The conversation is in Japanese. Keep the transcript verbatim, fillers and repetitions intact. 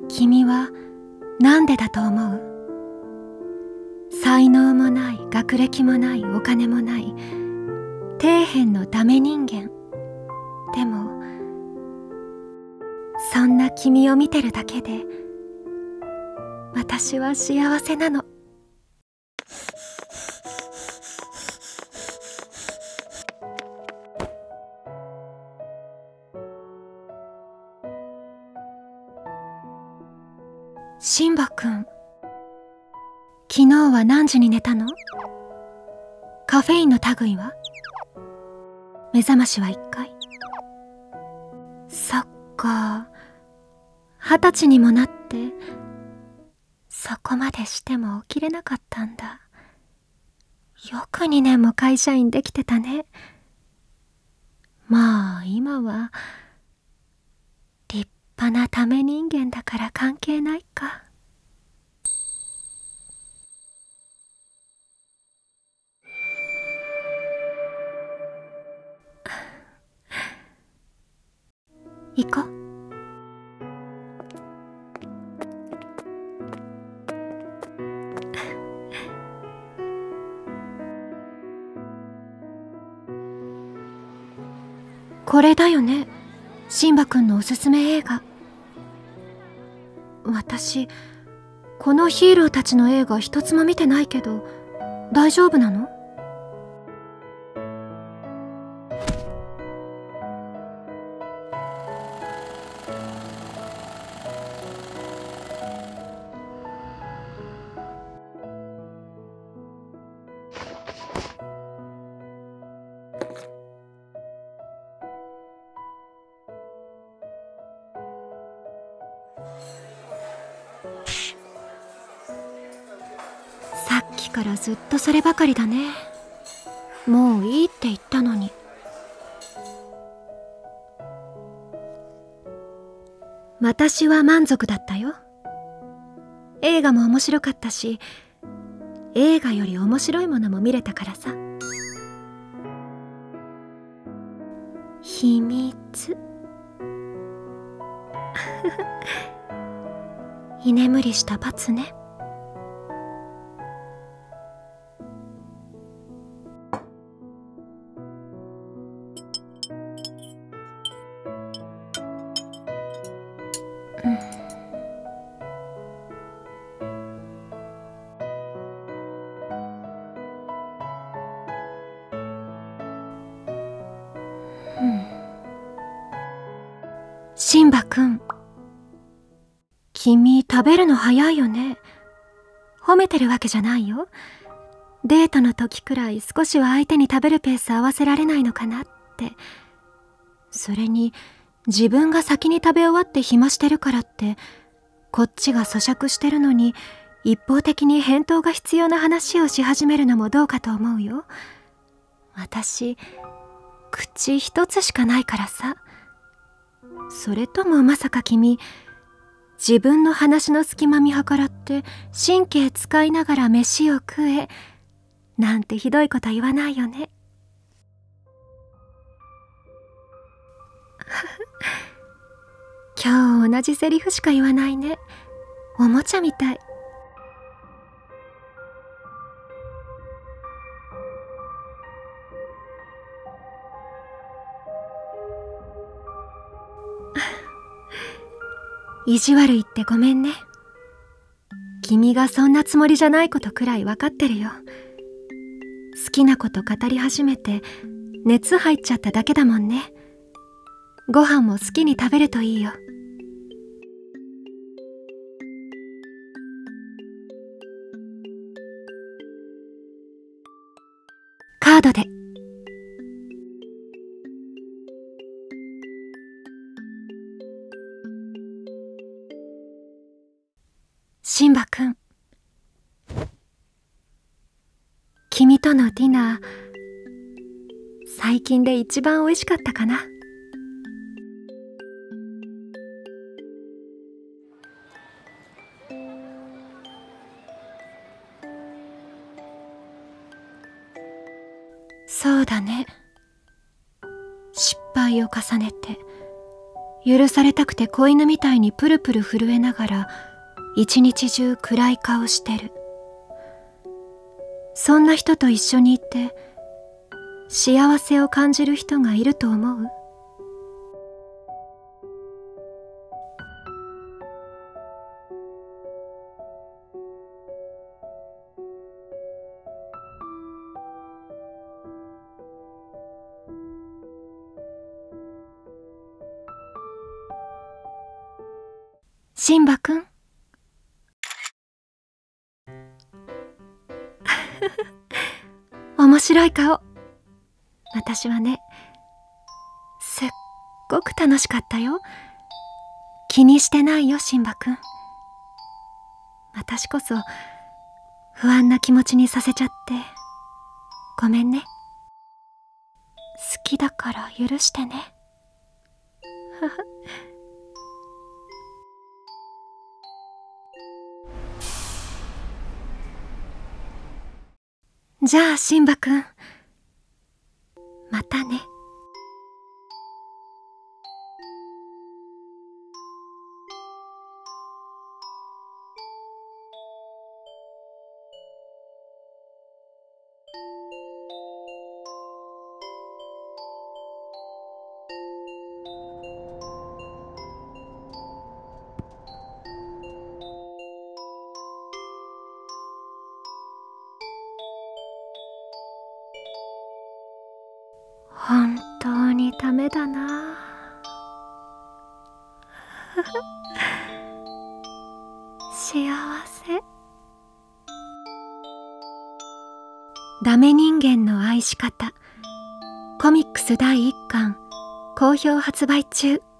君はなんでだと思う？才能もない学歴もないお金もない底辺のダメ人間。でもそんな君を見てるだけで私は幸せなの。シンバくん、昨日は何時に寝たの？カフェインの類は？目覚ましはいっかい？そっか、二十歳にもなってそこまでしても起きれなかったんだ。よくにねんも会社員できてたね。まあ今は立派なため人間だから関係ないか。行こう。これだよね、シンバくんのおすすめ映画。私このヒーローたちの映画一つも見てないけど大丈夫なの？さっきからずっとそればかりだね。もういいって言ったのに。私は満足だったよ。映画も面白かったし、映画より面白いものも見れたからさ。秘密居眠りした罰ね。シンバくん、君食べるの早いよね。褒めてるわけじゃないよ。デートの時くらい少しは相手に食べるペース合わせられないのかなって。それに自分が先に食べ終わって暇してるからってこっちが咀嚼してるのに一方的に返答が必要な話をし始めるのもどうかと思うよ。私口一つしかないからさ。それともまさか君、自分の話の隙間見計らって神経使いながら飯を食えなんてひどいこと言わないよね。今日同じセリフしか言わないね。おもちゃみたい。意地悪言ってごめんね。君がそんなつもりじゃないことくらい分かってるよ。好きなこと語り始めて熱入っちゃっただけだもんね。ご飯も好きに食べるといいよ。カードで。シンバくん、君とのディナー最近で一番美味しかったかな。そうだね。失敗を重ねて許されたくて子犬みたいにプルプル震えながら一日中暗い顔してる。そんな人と一緒にいて幸せを感じる人がいると思う？シンバくん面白い顔。私はね、すっごく楽しかったよ。気にしてないよ、シンバくん。私こそ不安な気持ちにさせちゃってごめんね。好きだから許してね。じゃあシンバくん、またね。本当にダメだな。幸せ。ダメ人間の愛し方、コミックスだいいっかん好評発売中。